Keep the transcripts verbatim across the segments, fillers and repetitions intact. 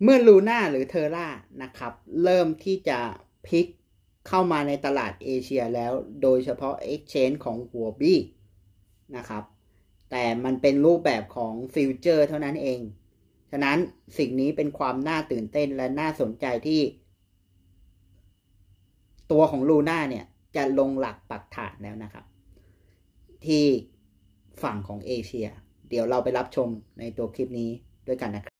เมื่อลูน่าหรือเทอร่านะครับเริ่มที่จะพลิกเข้ามาในตลาดเอเชียแล้วโดยเฉพาะ Exchange ของหัวบี้นะครับแต่มันเป็นรูปแบบของฟิวเจอร์เท่านั้นเองฉะนั้นสิ่งนี้เป็นความน่าตื่นเต้นและน่าสนใจที่ตัวของลูน่าเนี่ยจะลงหลักปักฐานแล้วนะครับที่ฝั่งของเอเชียเดี๋ยวเราไปรับชมในตัวคลิปนี้ด้วยกันนะครับ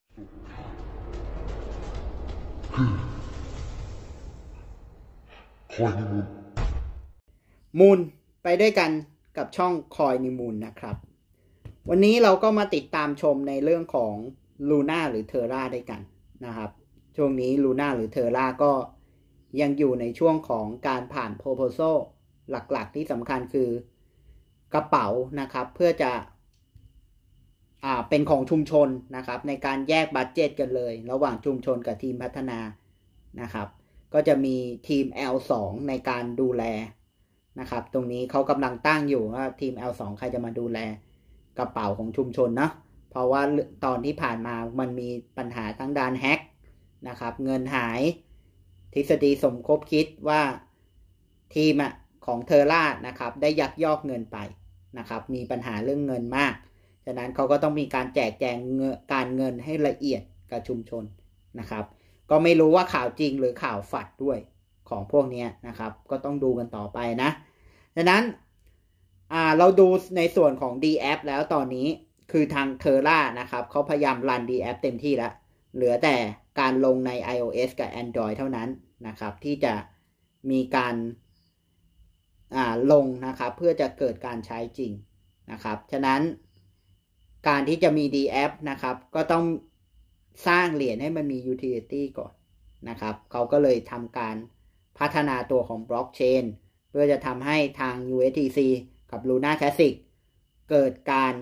มูลไปด้วยกันกับช่องคอยนิมูลนะครับวันนี้เราก็มาติดตามชมในเรื่องของลูน่าหรือเทอร่าด้วยกันนะครับช่วงนี้ลูน่าหรือเทอร่าก็ยังอยู่ในช่วงของการผ่าน proposal หลักๆที่สำคัญคือกระเป๋านะครับเพื่อจะอ่าเป็นของชุมชนนะครับในการแยกบัดเจ็ตกันเลยระหว่างชุมชนกับทีมพัฒนานะครับก็จะมีทีม แอล สอง ในการดูแลนะครับตรงนี้เขากำลังตั้งอยู่ว่าทีม แอล สอง ใครจะมาดูแลกระเป๋าของชุมชนนะเพราะว่าตอนที่ผ่านมามันมีปัญหาทั้งด้านแฮกนะครับเงินหายทฤษฎีสมคบคิดว่าทีมของเทอร่านะครับได้ยักยอกเงินไปนะครับมีปัญหาเรื่องเงินมากฉะนั้นเขาก็ต้องมีการแจกแจงการเงินให้ละเอียดกับชุมชนนะครับก็ไม่รู้ว่าข่าวจริงหรือข่าวฝัดด้วยของพวกนี้นะครับก็ต้องดูกันต่อไปนะฉะนั้นอ่าเราดูในส่วนของ ดี แอป แล้วตอนนี้คือทางเทอร่านะครับเขาพยายามรัน ดี แอป เต็มที่แล้วเหลือแต่การลงใน iOS กับ Android เท่านั้นนะครับที่จะมีการอ่าลงนะครับเพื่อจะเกิดการใช้จริงนะครับฉะนั้นการที่จะมี ดี แอป นะครับก็ต้องสร้างเหรียญให้มันมี utility ก่อนนะครับเขาก็เลยทำการพัฒนาตัวของบล็อกเชนเพื่อจะทำให้ทาง ยู เอส ที ซี กับ Luna Classic เกิดการ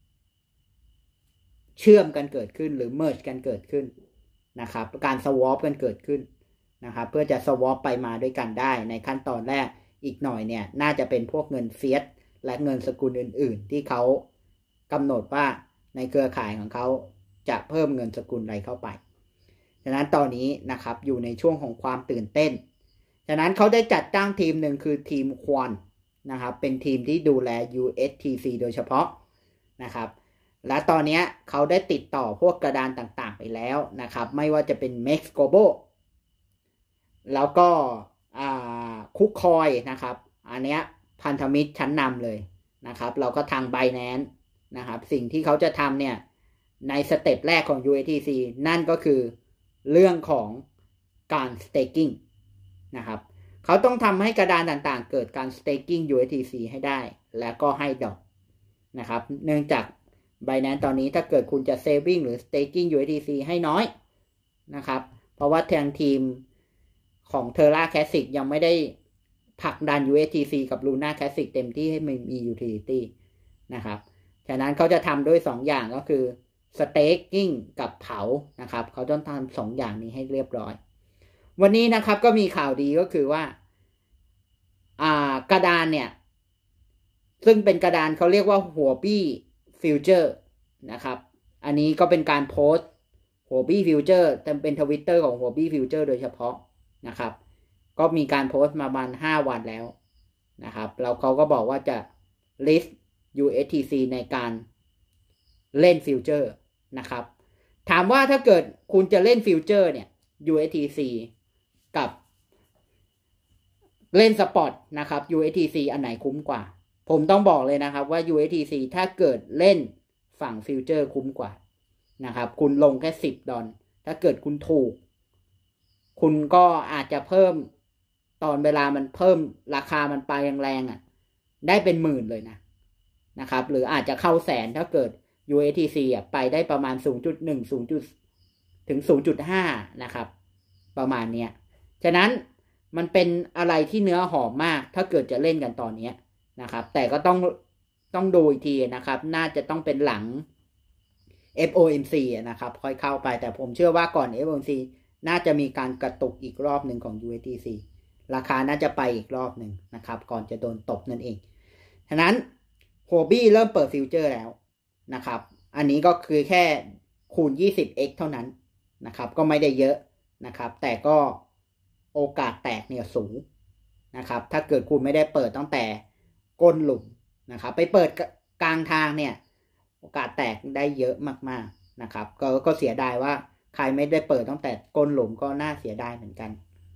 เชื่อมกันเกิดขึ้นหรือ merge กันเกิดขึ้นนะครับการ swap กันเกิดขึ้นนะครับเพื่อจะ swap ไปมาด้วยกันได้ในขั้นตอนแรกอีกหน่อยเนี่ยน่าจะเป็นพวกเงินเฟียสและเงินสกุลอื่นๆที่เขากำหนดว่าในเครือข่ายของเขาจะเพิ่มเงินสกุลอะไรเข้าไปฉะนั้นตอนนี้นะครับอยู่ในช่วงของความตื่นเต้นฉะนั้นเขาได้จัดตั้งทีมหนึ่งคือทีมควอนนะครับเป็นทีมที่ดูแล ยู เอส ที ซี โดยเฉพาะนะครับและตอนนี้เขาได้ติดต่อพวกกระดานต่างๆไปแล้วนะครับไม่ว่าจะเป็น Mex Global แล้วก็คุกคอยนะครับอันเนี้ยพันธมิตรชั้นนำเลยนะครับเราก็ทาง Binance นะครับสิ่งที่เขาจะทำเนี่ยในสเต็ปแรกของ ยู เอส ที ซี นั่นก็คือเรื่องของการ staking นะครับเขาต้องทำให้กระดานต่างๆเกิดการ staking ยู เอส ที ซี ให้ได้แล้วก็ให้ดอกนะครับเนื่องจาก Binance ตอนนี้ถ้าเกิดคุณจะ saving หรือ staking ยู เอส ที ซี ให้น้อยนะครับเพราะว่าทางทีมของ Terra Classic ยังไม่ได้ผลักดัน ยู เอส ที ซี กับ Luna Classic เต็มที่ให้มันมี utility นะครับฉะนั้นเขาจะทำด้วยสองอย่างก็คือ staking กับเผานะครับเขาต้องทำสองอย่างนี้ให้เรียบร้อยวันนี้นะครับก็มีข่าวดีก็คือว่าอ่ากระดานเนี่ยซึ่งเป็นกระดานเขาเรียกว่าหัวบี้ฟิวเจอร์นะครับอันนี้ก็เป็นการโพสต์หัวบี้ฟิวเจอร์แต่เป็น Twitter ของหัวบี้ฟิวเจอร์โดยเฉพาะนะครับก็มีการโพสต์มาประมาณห้าวันแล้วนะครับแล้วเขาก็บอกว่าจะ list ยู เอส ที ซี ในการเล่นฟิวเจอร์นะครับถามว่าถ้าเกิดคุณจะเล่นฟิวเจอร์เนี่ย ยู เอส ที ซี กับเล่นสปอตนะครับ ยู เอส ที ซี อันไหนคุ้มกว่าผมต้องบอกเลยนะครับว่า ยู เอส ที ซี ถ้าเกิดเล่นฝั่งฟิวเจอร์คุ้มกว่านะครับคุณลงแค่สิบดอลถ้าเกิดคุณถูกคุณก็อาจจะเพิ่มตอนเวลามันเพิ่มราคามันไปแรงๆอ่ะได้เป็นหมื่นเลยนะนะครับหรืออาจจะเข้าแสนถ้าเกิด ยู เอส ที ซี อ่ะไปได้ประมาณ ศูนย์จุดหนึ่ง ศูนย์ ถึง ศูนย์จุดห้า นะครับประมาณเนี้ยฉะนั้นมันเป็นอะไรที่เนื้อหอมมากถ้าเกิดจะเล่นกันตอนนี้นะครับแต่ก็ต้องต้องดูอีกทีนะครับน่าจะต้องเป็นหลัง เอฟ โอ เอ็ม ซี นะครับค่อยเข้าไปแต่ผมเชื่อว่าก่อน เอฟ โอ เอ็ม ซี น่าจะมีการกระตุกอีกรอบหนึ่งของ ยู เอส ที ซี ราคาน่าจะไปอีกรอบหนึ่งนะครับก่อนจะโดนตบนั่นเองฉะนั้นโฮบี้เริ่มเปิดฟิวเจอร์แล้วนะครับอันนี้ก็คือแค่คูณ ยี่สิบ เอ็กซ์ เท่านั้นนะครับก็ไม่ได้เยอะนะครับแต่ก็โอกาสแตกเนี่ยสูงนะครับถ้าเกิดคุณไม่ได้เปิดตั้งแต่ก้นหลุมนะครับไปเปิดกลางทางเนี่ยโอกาสแตกได้เยอะมากๆนะครับก็ก็เสียดายว่าใครไม่ได้เปิดตั้งแต่ก้นหลุมก็น่าเสียดายเหมือนกัน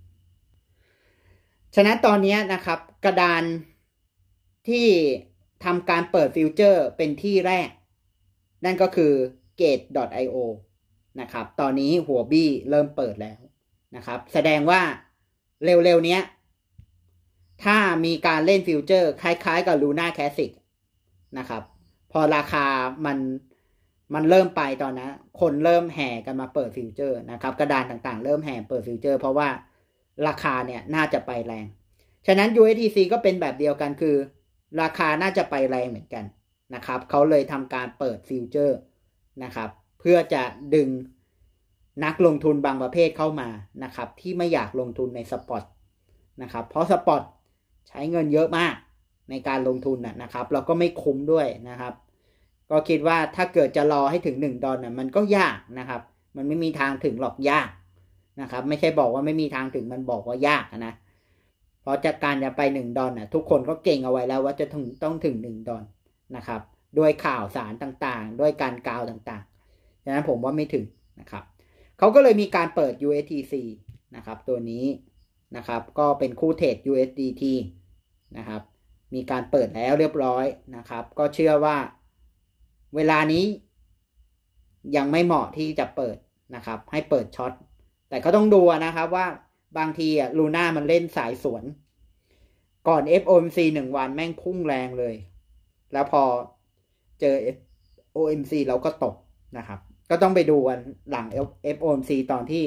ฉะนั้นตอนนี้นะครับกระดานที่ทำการเปิดฟิวเจอร์เป็นที่แรกนั่นก็คือ เกต ดอท ไอ โอ นะครับตอนนี้หัวบี้เริ่มเปิดแล้วนะครับแสดงว่าเร็วๆนี้ถ้ามีการเล่นฟิวเจอร์คล้ายๆกับ Luna Classic นะครับพอราคามันมันเริ่มไปตอนนั้นคนเริ่มแห่กันมาเปิดฟิวเจอร์นะครับกระดานต่างๆเริ่มแห่เปิดฟิวเจอร์เพราะว่าราคาเนี่ยน่าจะไปแรงฉะนั้น ยู เอส ดี ซี ก็เป็นแบบเดียวกันคือราคาน่าจะไปแรงเหมือนกันนะครับเขาเลยทำการเปิดฟิวเจอร์นะครับเพื่อจะดึงนักลงทุนบางประเภทเข้ามานะครับที่ไม่อยากลงทุนในสปอตนะครับเพราะสปอตใช้เงินเยอะมากในการลงทุนนะครับแล้วก็ไม่คุ้มด้วยนะครับก็คิดว่าถ้าเกิดจะรอให้ถึงหนึ่งดอลลาร์มันก็ยากนะครับมันไม่มีทางถึงหรอกยากนะครับไม่ใช่บอกว่าไม่มีทางถึงมันบอกว่ายากนะเพราะจากการจะไปหนึ่งดอลลาร์ทุกคนก็เก่งเอาไว้แล้วว่าจะถึงต้องถึงหนึ่งดอลลาร์นะครับด้วยข่าวสารต่างๆด้วยการกล่าวต่างๆฉะนั้นผมว่าไม่ถึงนะครับเขาก็เลยมีการเปิด ยู เอส ที ซี นะครับตัวนี้นะครับก็เป็นคู่เทรด ยู เอส ดี ที นะครับมีการเปิดแล้วเรียบร้อยนะครับก็เชื่อว่าเวลานี้ยังไม่เหมาะที่จะเปิดนะครับให้เปิดช็อตแต่ก็ต้องดูนะครับว่าบางทีอ่ะลูน่ามันเล่นสายสวนก่อน เอฟ โอ เอ็ม ซี หนึ่งวันแม่งพุ่งแรงเลยแล้วพอเจอ เอฟ โอ เอ็ม ซี เราก็ตกนะครับก็ต้องไปดูกันหลัง เอฟ โอ เอ็ม ซี ตอนที่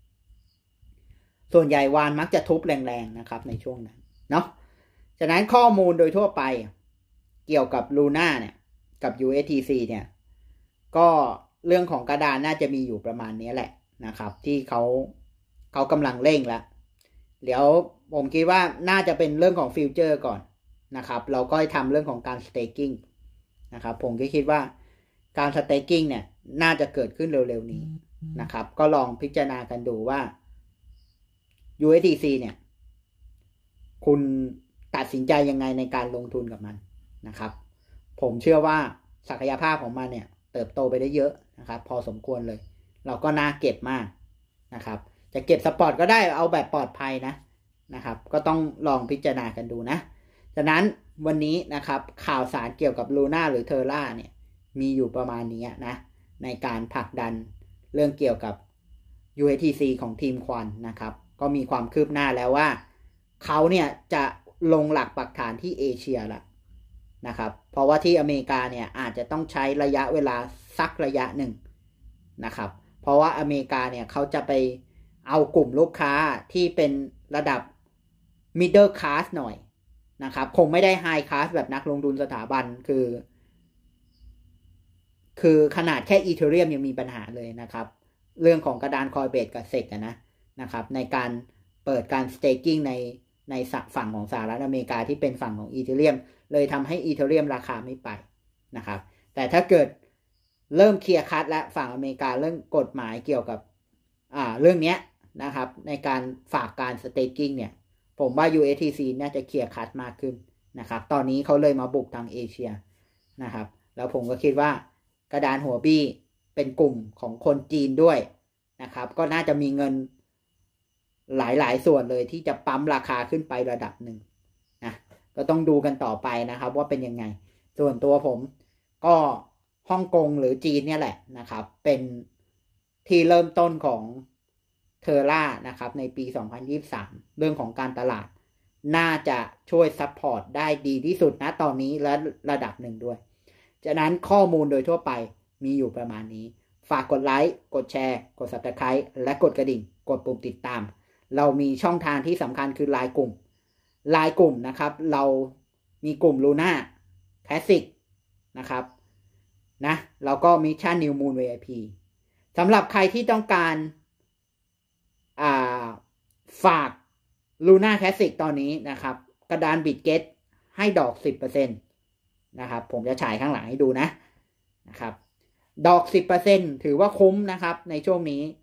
ส่วนใหญ่วานมักจะทุบแรงๆนะครับในช่วงนั้นเนาะฉะนั้นข้อมูลโดยทั่วไปเกี่ยวกับ Luna เนี่ยกับ ยู เอส ที ซี เนี่ยก็เรื่องของกระดานน่าจะมีอยู่ประมาณนี้แหละนะครับที่เขาเขากำลังเร่งแล้วเดี๋ยวผมคิดว่าน่าจะเป็นเรื่องของฟิวเจอร์ก่อนนะครับเราก็ทำเรื่องของการ staking นะครับผมก็คิดว่าการ staking เนี่ยน่าจะเกิดขึ้นเร็วๆนี้นะครับก็ลองพิจารณากันดูว่า ยู เอส ที ซี เนี่ยคุณตัดสินใจยังไงในการลงทุนกับมันนะครับผมเชื่อว่าศักยภาพของมันเนี่ยเติบโตไปได้เยอะนะครับพอสมควรเลยเราก็น่าเก็บมากนะครับจะเก็บสปอร์ตก็ได้เอาแบบปลอดภัยนะนะครับก็ต้องลองพิจารณากันดูนะฉะนั้นวันนี้นะครับข่าวสารเกี่ยวกับ Luna หรือ Terra เนี่ยมีอยู่ประมาณนี้นะในการผลักดันเรื่องเกี่ยวกับ ยู เอส ที ซี ของทีมควันนะครับก็มีความคืบหน้าแล้วว่าเขาเนี่ยจะลงหลักปักฐานที่เอเชียละนะครับเพราะว่าที่อเมริกาเนี่ยอาจจะต้องใช้ระยะเวลาสักระยะหนึ่งนะครับเพราะว่าอเมริกาเนี่ยเขาจะไปเอากลุ่มลูกค้าที่เป็นระดับ middle class หน่อยนะครับคงไม่ได้ high class แบบนักลงทุนสถาบันคือคือขนาดแค่ Ethereum ยังมีปัญหาเลยนะครับเรื่องของกระดาน Coinbase กับ เซก นะนะครับในการเปิดการ staking ในในฝั่งของสหรัฐอเมริกาที่เป็นฝั่งของ Ethereum เลยทำให้ Ethereum ราคาไม่ไปนะครับแต่ถ้าเกิดเริ่มเคลียร์คัทและฝั่งอเมริกาเรื่องกฎหมายเกี่ยวกับอ่าเรื่องนี้นะครับในการฝากการ staking เนี่ยผมว่า ยู เอส ที ซี น่าจะเคลียร์คัทมากขึ้นนะครับตอนนี้เขาเลยมาบุกทางเอเชียนะครับแล้วผมก็คิดว่ากระดานหัวบี้เป็นกลุ่มของคนจีนด้วยนะครับก็น่าจะมีเงินหลายๆส่วนเลยที่จะปั๊มราคาขึ้นไประดับหนึ่งนะก็ต้องดูกันต่อไปนะครับว่าเป็นยังไงส่วนตัวผมก็ฮ่องกงหรือจีนเนี่ยแหละนะครับเป็นที่เริ่มต้นของเทอร่านะครับในปีสองพันยี่สิบสามเรื่องของการตลาดน่าจะช่วยซัพพอร์ตได้ดีที่สุดนะตอนนี้และระดับหนึ่งด้วยฉะนั้นข้อมูลโดยทั่วไปมีอยู่ประมาณนี้ฝากกดไลค์กดแชร์กด ซับสไครบ์ และกดกระดิ่งกดปุ่มติดตามเรามีช่องทางที่สำคัญคือไลน์กลุ่มไลน์กลุ่มนะครับเรามีกลุ่ม Luna Classic นะครับนะแล้วก็มิชชั่น New Moon วี ไอ พี สำหรับใครที่ต้องการอ่าฝาก Luna Classic ตอนนี้นะครับกระดาน Bitget ให้ดอก สิบเปอร์เซ็นต์ นะครับผมจะฉายข้างหลังให้ดูนะนะครับดอก สิบเปอร์เซ็นต์ ถือว่าคุ้มนะครับในช่วงนี้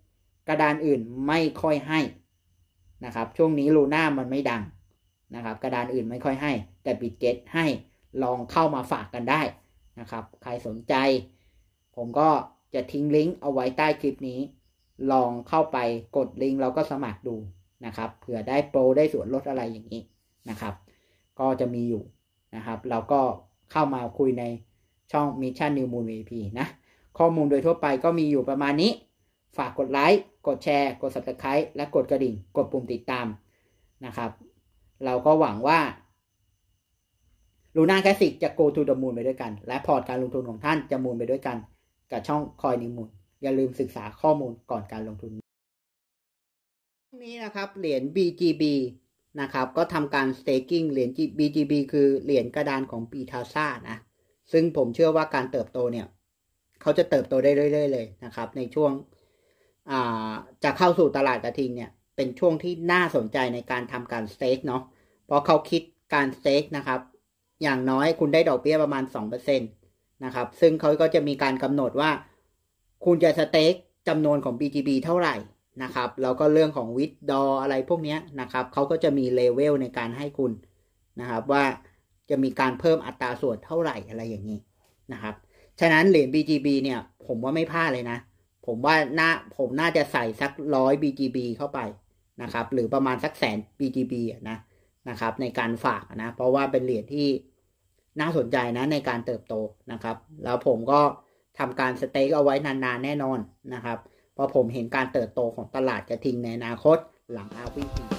กระดานอื่นไม่ค่อยให้นะครับช่วงนี้ลูน่ามันไม่ดังนะครับกระดานอื่นไม่ค่อยให้แต่บิตเก็ตให้ลองเข้ามาฝากกันได้นะครับใครสนใจผมก็จะทิ้งลิงก์เอาไว้ใต้คลิปนี้ลองเข้าไปกดลิงก์แล้วก็สมัครดูนะครับเผื่อได้โปรได้ส่วนลดอะไรอย่างนี้นะครับก็จะมีอยู่นะครับเราก็เข้ามาคุยในช่อง Mission New Moon วี ไอ พี นะข้อมูลโดยทั่วไปก็มีอยู่ประมาณนี้ฝากกดไลค์กดแชร์กด ซับสไครบ์ และกดกระดิ่งกดปุ่มติดตามนะครับเราก็หวังว่าลูน่าแคสสิกจะ go to the moon ไปด้วยกันและพอร์ตการลงทุนของท่านจะมูนไปด้วยกันกับช่อง Coin New Moon อย่าลืมศึกษาข้อมูลก่อนการลงทุนนี้นะครับเหรียญ บี จี บี นะครับก็ทำการ staking เหรียญ บี จี บี คือเหรียญกระดานของปีทาซ่านะซึ่งผมเชื่อว่าการเติบโตเนี่ยเขาจะเติบโตได้เรื่อยๆเลยนะครับในช่วงอ่าจะเข้าสู่ตลาดกระทิงเนี่ยเป็นช่วงที่น่าสนใจในการทำการ stake เนาะเพราะเขาคิดการ stake นะครับอย่างน้อยคุณได้ดอกเบี้ยประมาณ สองเปอร์เซ็นต์ นะครับซึ่งเขาก็จะมีการกำหนดว่าคุณจะ stake จำนวนของ บี จี บี เท่าไหร่นะครับแล้วก็เรื่องของ withdraw อะไรพวกนี้นะครับเขาก็จะมีเลเวลในการให้คุณนะครับว่าจะมีการเพิ่มอัตราส่วนเท่าไหร่อะไรอย่างนี้นะครับฉะนั้นเหรียญ บี จี บี เนี่ยผมว่าไม่พลาดเลยนะผมว่าน่าผมน่าจะใส่สักร้อย บี จี บี เข้าไปนะครับหรือประมาณสักแสน บี จี บี นะนะครับในการฝากนะเพราะว่าเป็นเหรียญที่น่าสนใจนะในการเติบโตนะครับแล้วผมก็ทำการสเต็กเอาไว้นานๆแน่นอนนะครับเพราะผมเห็นการเติบโตของตลาดกระทิงในอนาคตหลังอาร์ วี พี